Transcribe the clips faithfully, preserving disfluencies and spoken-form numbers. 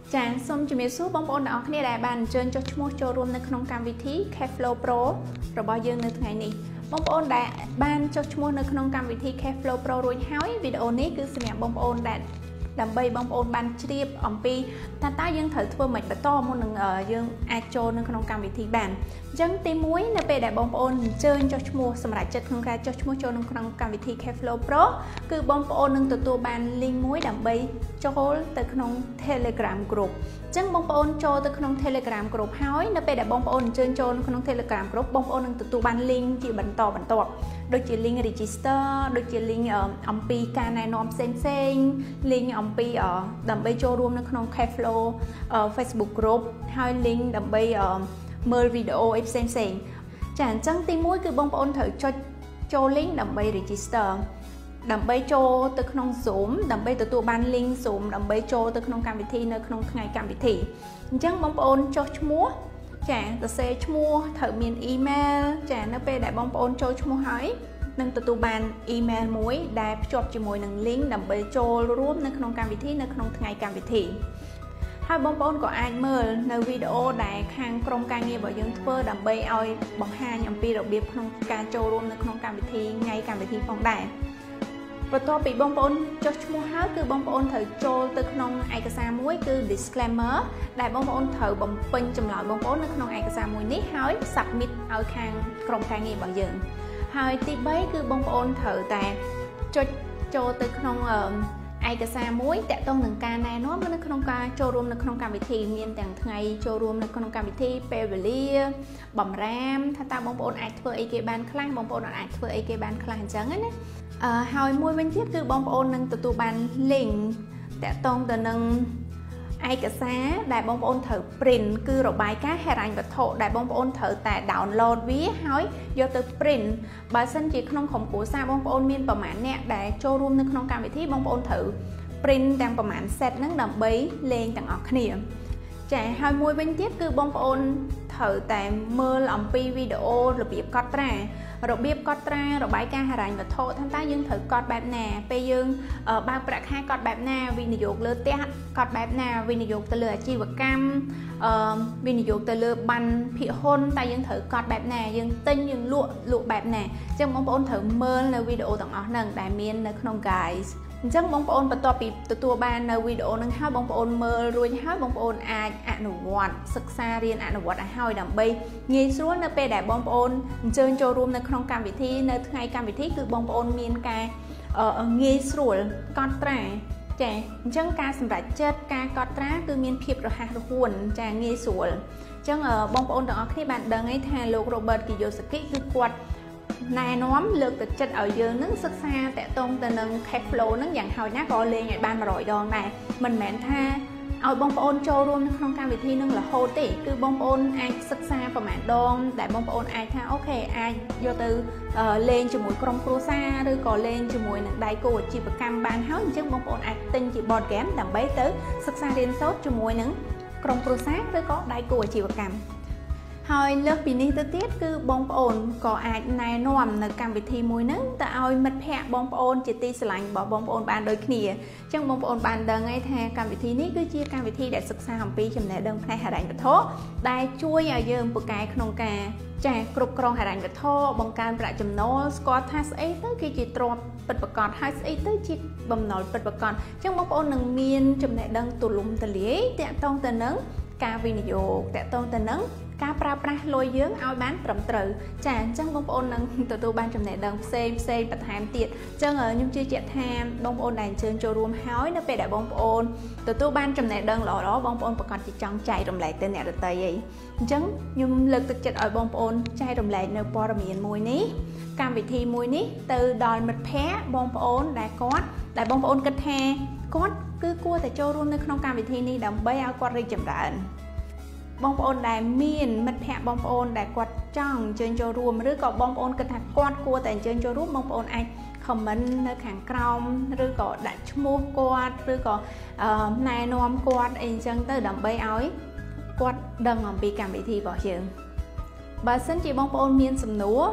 ចាសូមជំរាបសួរបងប្អូនទាំងអស់គ្នាដែលបានអញ្ជើញចុះឈ្មោះចូលរួមនៅក្នុងកម្មវិធី Cashflow Pro របស់យើងនៅថ្ងៃនេះបងប្អូនដែលបានចុះឈ្មោះនៅក្នុងកម្មវិធី Cashflow Pro រួចហើយវីដេអូនេះគឺសម្រាប់បងប្អូនដែលដើម្បីបងប្អូនបានជ្រាបអំពីតើតើយើងត្រូវធ្វើម៉េចបន្តមុននឹងយើងអាចចូលនៅក្នុងកម្មវិធីបានអញ្ចឹងទីមួយនៅពេលដែលបងប្អូនអញ្ជើញចុះឈ្មោះសម្រាប់ចិត្តក្នុងការចុះឈ្មោះចូលក្នុងកម្មវិធី Cashflow Pro គឺបងប្អូននឹងទទួលបាន link មួយដើម្បីចូលទៅក្នុង Telegram Group អញ្ចឹងបងប្អូនចូលទៅក្នុង Telegram Group ហើយនៅពេលដែលបងប្អូនអញ្ជើញចូលក្នុង Telegram Group បងប្អូននឹងទទួលបាន link ជាបន្តបន្ទាប់ដូចជា link register ដូចជា link អំពីការណែនាំផ្សេងផ្សេង link អំពីដើម្បីចូលរួមនៅក្នុង Cashflow Facebook Group ហើយ link ដើម្បីមើលវីដេអូអីផ្សេងផ្សេងចាអញ្ចឹងទីមួយគឺបងប្អូនត្រូវចុចចូល link ដើម្បី register ដើម្បីចូលទៅក្នុង Zoom ដើម្បីទទួលបាន link Zoom ដើម្បីចូលទៅក្នុងកម្មវិធីនៅក្នុងថ្ងៃកម្មវិធីអញ្ចឹងបងប្អូនចុះឈ្មោះចាសរសេរឈ្មោះត្រូវមាន email ចានៅពេលដែលបងប្អូនចូលឈ្មោះហើយនឹងទទួលបាន email មួយដែលភ្ជាប់ជាមួយនឹង link ដើម្បីចូលរួមនៅក្នុងកម្មវិធីនៅក្នុងថ្ងៃកម្មវិធីហើយបងប្អូនក៏អាចមើលនៅវីដេអូដែលខាងក្រុមការងាររបស់យើងធ្វើដើម្បីឲ្យបង្ហាញអំពីរបៀបក្នុងការចូលរួមនៅក្នុងកម្មវិធីថ្ងៃកម្មវិធីផងដែរបន្ទាប់ពីបងប្អូនចុះឈ្មោះហើយគឺបងប្អូនត្រូវចូលទៅក្នុងឯកសារមួយគឺ disclaimer ដែលបងប្អូនត្រូវបំពេញចម្លើយបងប្អូននៅក្នុងឯកសារមួយនេះហើយ submit ឲ្យខាងក្រុមការងាររបស់យើងហើយទីបីគឺបងប្អូនត្រូវតែចុចចូលទៅក្នុងឯកសារមួយតាក់ទងនឹងការណែនាំនៅក្នុងការចូលរួមនៅក្នុងកម្មវិធីមានទាំងថ្ងៃចូលរួមនៅក្នុងកម្មវិធីពេលវេលាបំរាមថាតើបងប្អូនអាចធ្វើអីគេបានខ្លះបងប្អូនអាចធ្វើអីគេបានខ្លះអញ្ចឹងណាអឺហើយមួយវិញទៀតគឺបងប្អូននឹងទទួលបាន link តាក់ទងទៅនឹងឯកសារដែលបងប្អូនត្រូវ print គឺរបាយការណ៍ហិរញ្ញវត្ថុដែលបងប្អូនត្រូវតែ download វាហើយយកទៅ print បើសិនជាក្នុងក្រុមគ្រួសារបងប្អូនមានប្រមាណអ្នកដែលចូលរួមនៅក្នុងកម្មវិធីបងប្អូនត្រូវ print ទាំងប្រមាណ set ហ្នឹងដើម្បីលេងទាំងអស់គ្នាចាហើយមួយវិញទៀតគឺបងប្អូនត្រូវតែមើលអំពីវីដេអូរបៀបកត់ត្រារបៀបកត់ត្រារបាយការណ៍ហិរញ្ញវត្ថុថាតើយើងត្រូវកត់បែបណាពេលយើងបើកប្រាក់ខែកត់បែបណាវិនិយោគលើផ្ទះកត់បែបណាវិនិយោគទៅលើអាជីវកម្មអឺវិនិយោគទៅលើបានភាគហ៊ុនតើយើងត្រូវកត់បែបណាយើងទិញយើងលក់លក់បែបណាអញ្ចឹងបងប្អូនត្រូវមើលនៅវីដេអូទាំងអស់ហ្នឹងដែលមាននៅក្នុង guide អញ្ចឹងបងប្អូនបន្ទាប់ពីទទួលបាននៅវីដេអូហ្នឹងហើយបងប្អូនមើលរួចហើយបងប្អូនអាចអនុវត្តសិក្សារៀនអនុវត្តឲ្យហើយដើម្បីងាយស្រួលនៅពេលដែលបងប្អូនអញ្ជើញចូលរួមនៅក្នុងកម្មវិធីនៅថ្ងៃកម្មវិធីគឺបងប្អូនមានការងាយស្រួលកត់ត្រាចាអញ្ចឹងការសម្រេចចិត្តការកត់ត្រាគឺមានភាពរហ័សរហួនចាងាយស្រួលអញ្ចឹងបងប្អូនទាំងអស់គ្នាបានដឹងហើយថាលោក Robert Kiyosaki គឺគាត់ណែនាំលើកទឹកចិត្តឲ្យយើងនឹងសិក្សាតាក់ទងទៅនឹង cash flow នឹងយ៉ាងហោចណាស់ក៏លេងឲ្យបាន100ដងដែរមិនមែនថាឲ្យបងប្អូនចូលរួមនៅក្នុងកម្មវិធីនឹងរហូតទេគឺបងប្អូនអាចសិក្សាប្រហែលដងដែលបងប្អូនអាចថាអូខេអាចយកទៅលេងជាមួយក្រុមគ្រួសារឬក៏លេងជាមួយនឹងដៃគូអាជីវកម្មបានហើយអញ្ចឹងបងប្អូនអាចទិញជា board game ដើម្បីទៅសិក្សារៀនសូត្រជាមួយនឹងក្រុមគ្រួសារឬក៏ដៃគូអាជីវកម្មហើយលើសពីនេះទៅទៀតគឺបងប្អូនក៏អាចណែនាំនៅកម្មវិធីមួយហ្នឹងទៅឲ្យមិត្តភ័ក្តិបងប្អូនជាទីស្រឡាញ់របស់បងប្អូនបានដូចគ្នាអញ្ចឹងបងប្អូនបានដឹងហើយថាកម្មវិធីនេះគឺជាកម្មវិធីដែលសិក្សាអំពីចំណេះដឹងផ្នែកហិរញ្ញវត្ថុដែលជួយឲ្យយើងពូកែក្នុងការចាគ្រប់គ្រងហិរញ្ញវត្ថុបង្កើនប្រាក់ចំណូលស្គាល់ថាស្អីទៅគឺជាទ្រព្យពិតប្រាកដហើយស្អីទៅជាបំណុលពិតប្រាកដអញ្ចឹងបងប្អូននឹងមានចំណេះដឹងទូលំទូលាយតាក់ទងទៅនឹងការវិនិយោគតាក់ទងទៅនឹងការប្រើប្រាស់លុយយើងឲ្យបានត្រឹមត្រូវចាអញ្ចឹងបងប្អូននឹងទទួលបានចំណេះដឹងផ្សេងផ្សេងបន្ថែមទៀតអញ្ចឹងខ្ញុំជឿជាក់ថាបងប្អូនដែលអញ្ជើញចូលរួមហើយនៅពេលដែលបងប្អូនទទួលបានចំណេះដឹងល្អៗបងប្អូនប្រកាសជាចង់ចែករំលែកទៅអ្នកដទៃអីអញ្ចឹងខ្ញុំលើកទឹកចិត្តឲ្យបងប្អូនចែករំលែកនៅព័ត៌មានមួយនេះកម្មវិធីមួយនេះទៅដល់មិត្តភ័ក្តិបងប្អូនដែលគាត់ដែលបងប្អូនគិតថាគាត់គឺគួរតែចូលរួមនៅក្នុងកម្មវិធីនេះដើម្បីឲ្យគាត់រីកចម្រើនបងប្អូនដែលមានមិត្តភ័ក្តិបងប្អូនដែលគាត់ចង់អញ្ជើញចូលរួមឬក៏បងប្អូនគិតថាគាត់គួរតែអញ្ជើញចូលរួមបងប្អូនអាច comment នៅខាងក្រោមឬក៏ដាក់ឈ្មោះគាត់ឬក៏ណែនាំគាត់អីអញ្ចឹងទៅដើម្បីឲ្យគាត់ដឹងអំពីកម្មវិធីរបស់យើងបើសិនជាបងប្អូនមានសំណួរ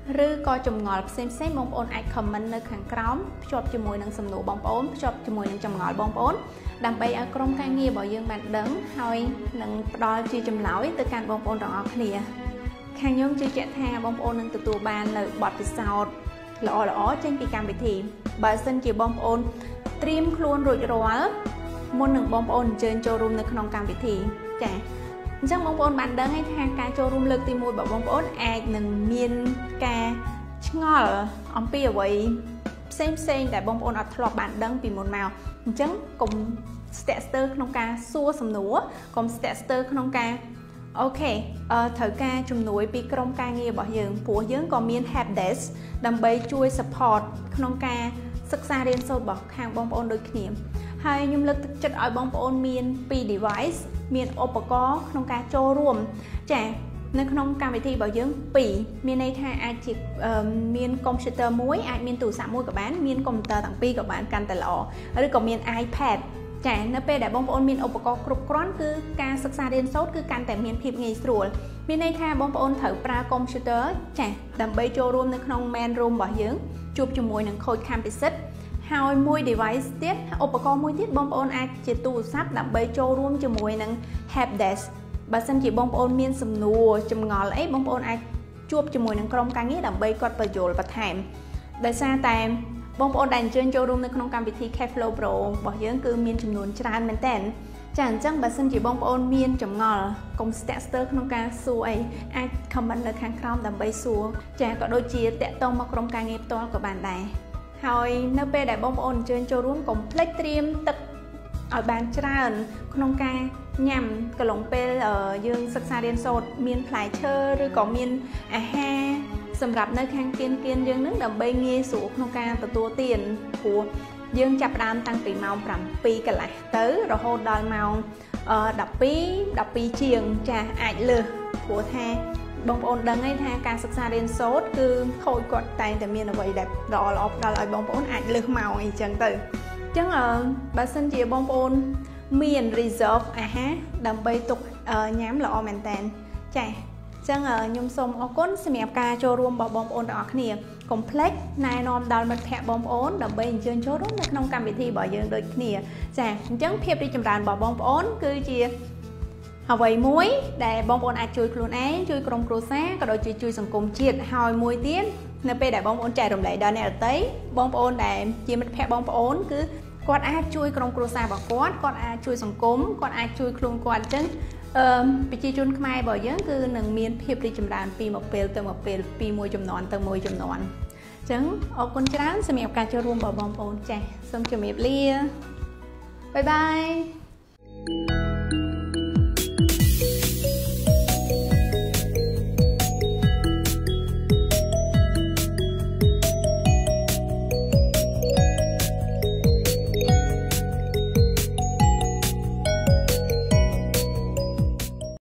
ឬក៏ចម្ងល់ផ្សេងផ្សេងបងប្អូនអាច comment នៅខាងក្រោមភ្ជាប់ជាមួយនឹងសំណួរបងប្អូនភ្ជាប់ជាមួយនឹងចម្ងល់បងប្អូនដើម្បីឲ្យក្រុមការងាររបស់យើងបានដឹងហើយនឹងផ្ដល់ជាចម្លើយទៅកាន់បងប្អូនទាំងអស់គ្នាខាងខ្ញុំជឿជាក់ថាបងប្អូននឹងទទួលបាននៅបទពិសោធន៍ល្អល្អចេញពីកម្មវិធីបើសិនជាបងប្អូនត្រៀមខ្លួនរួចរាល់មុននឹងបងប្អូនអញ្ជើញចូលរួមនៅក្នុងកម្មវិធីចា៎អញ្ចឹងបងប្អូនបានដឹងហើយថាការចូលរួមលើកទីមួយរបស់បងប្អូនអាចនឹងមានការឆ្ងល់អំពីអ្វីផ្សេងផ្សេងដែលបងប្អូនអត់ធ្លាប់បានដឹងពីមុនមកអញ្ចឹងកុំស្ទាក់ស្ទើរក្នុងការសួរសំណួរកុំស្ទាក់ស្ទើរក្នុងការអូខេអឺត្រូវការជំនួយពីក្រុមការងាររបស់យើងព្រោះយើងក៏មាន help desk ដើម្បីជួយ support ក្នុងការសិក្សារៀនសូត្ររបស់ខាងបងប្អូនដូចគ្នាហើយខ្ញុំលើកទឹកចិត្តឲ្យបងប្អូនមានពីរ device មានឧបករណ៍ក្នុងការចូលរួមចា៎នៅក្នុងកម្មវិធីរបស់យើងពីរមានន័យថាអាចជាមានកុំព្យូទ័រមួយអាចមានទូរស័ព្ទមួយក៏បានមានកុំព្យូទ័រទាំងពីរក៏បានកាន់តែល្អឬក៏មាន iPad ចា៎នៅពេលដែលបងប្អូនមានឧបករណ៍គ្រប់គ្រាន់គឺការសិក្សារៀនសូត្រគឺកាន់តែមានភាពងាយស្រួលមានន័យថាបងប្អូនត្រូវប្រើកុំព្យូទ័រចា៎ដើម្បីចូលរួមនៅក្នុង main room របស់យើងជួបជាមួយនឹង coach ខំពិសិដ្ឋហើយមួយ device ទៀតឧបករណ៍មួយទៀតបងប្អូនអាចជាទូរស័ព្ទដើម្បីចូលរួមជាមួយនឹង help desk បើសិនជាបងប្អូនមានសំណួរចម្ងល់អីបងប្អូនអាចជួបជាមួយនឹងក្រុមការងារដើម្បីគាត់បញ្យល់បន្ថែមដោយសារតែបងប្អូនដែលអញ្ជើញចូលរួមនៅក្នុងកម្មវិធី Cashflow Pro របស់យើងគឺមានចំនួនច្រើនមែនតើចាអញ្ចឹងបើសិនជាបងប្អូនមានចម្ងល់កុំស្ទាក់ស្ទើរក្នុងការសួរអីអាច comment នៅខាងក្រោមដើម្បីសួរចាក៏ដូចជាតាក់ទងមកក្រុមការងារផ្ទាល់ក៏បានដែរហើយនៅពេលដែលបងប្អូនអញ្ជើញចូលរួមកុំភ្លេចត្រៀមទឹកឲ្យបានច្រើនក្នុងការញ៉ាំកន្លងពេលយើងសិក្សារៀនសូត្រមានផ្លែឈើឬក៏មានអាហារសម្រាប់នៅខាងគៀនគៀនយើងនឹងដើម្បីងាយស្រួលក្នុងការទទួលទានព្រោះយើងចាប់ផ្ដើមតាំងពីម៉ោងប្រាំពីរកន្លះទៅរហូតដល់ម៉ោងដប់ពីរ ដប់ពីរជាងចាអាចលើសព្រោះថាបងប្អូនដឹងហើយថាការសិក្សារៀនសូត្រគឺខូចគាត់តែងតែមានអ្វីដែលល្អល្អផ្ដល់ឲ្យបងប្អូនអាចលើសម៉ោងអីចឹងទៅអញ្ចឹងបើសិនជាបងប្អូនមាន reserve អាហារដើម្បីទុកញ៉ាំល្អមែនតើចា៎អញ្ចឹងខ្ញុំសូមអរគុណសម្រាប់ការចូលរួមរបស់បងប្អូនទាំងអស់គ្នាកុំភ្លេចណែនាំដល់មិត្តភ័ក្តិបងប្អូនដើម្បីអញ្ជើញចូលរួមនៅក្នុងកម្មវិធីរបស់យើងដូចគ្នាចា៎អញ្ចឹងភាពរីកចម្រើនរបស់បងប្អូនគឺជាអ្វីមួយដែលបងប្អូនអាចជួយខ្លួនឯងជួយក្រុមគ្រួសារក៏ដូចជាជួយសង្គមជាតិហើយមួយទៀតនៅពេលដែលបងប្អូនចែករំលែកដល់អ្នកដទៃបងប្អូនដែលជាមិត្តភ័ក្តិបងប្អូនគឺគាត់អាចជួយក្រុមគ្រួសាររបស់គាត់គាត់អាចជួយសង្គមគាត់អាចជួយខ្លួនគាត់អញ្ចឹងអឺប្រជាជនខ្មែររបស់យើងគឺនឹងមានភាពរីកចម្រើនពីមួយពេលទៅមួយពេលពីមួយចំនួនទៅមួយចំនួនអញ្ចឹងអរគុណច្រើនសម្រាប់ការចូលរួមរបស់បងប្អូនចា៎សូមជម្រាបលាបាយបាយ